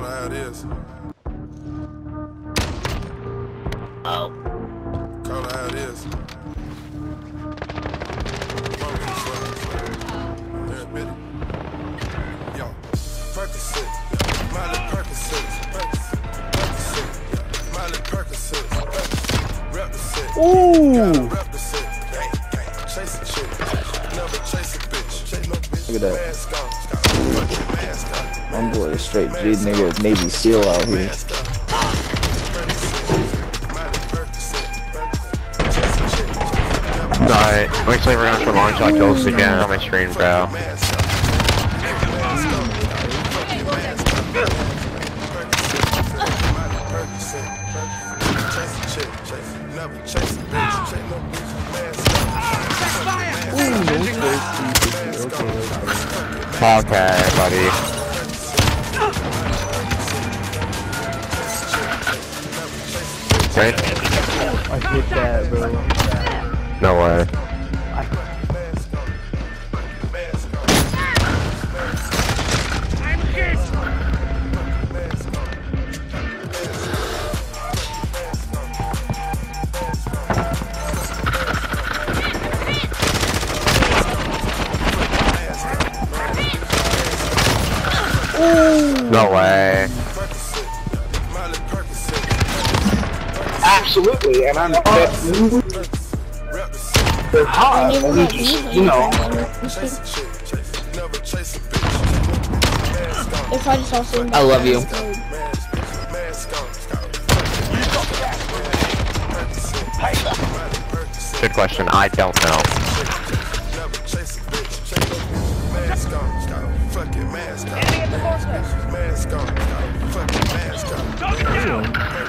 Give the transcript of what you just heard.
how it is. Oh. Call it how it is. Yo, Percocet, Miley Percocet, Miley Percocet, rep the set. Ooh! Rep the set. Chase a chick, never chase a bitch. Look at that. Mask on, mask on. I'm boy, a straight G nigga, Navy SEAL out here. Alright, looks like we're going for launch like ghosts again on my screen, bro. Okay, buddy. Right? I hit that, bro. No way. No way. Absolutely, and I'm they're hot, and we just, you know. If I just also I love you. Good question. I don't know. Mask on.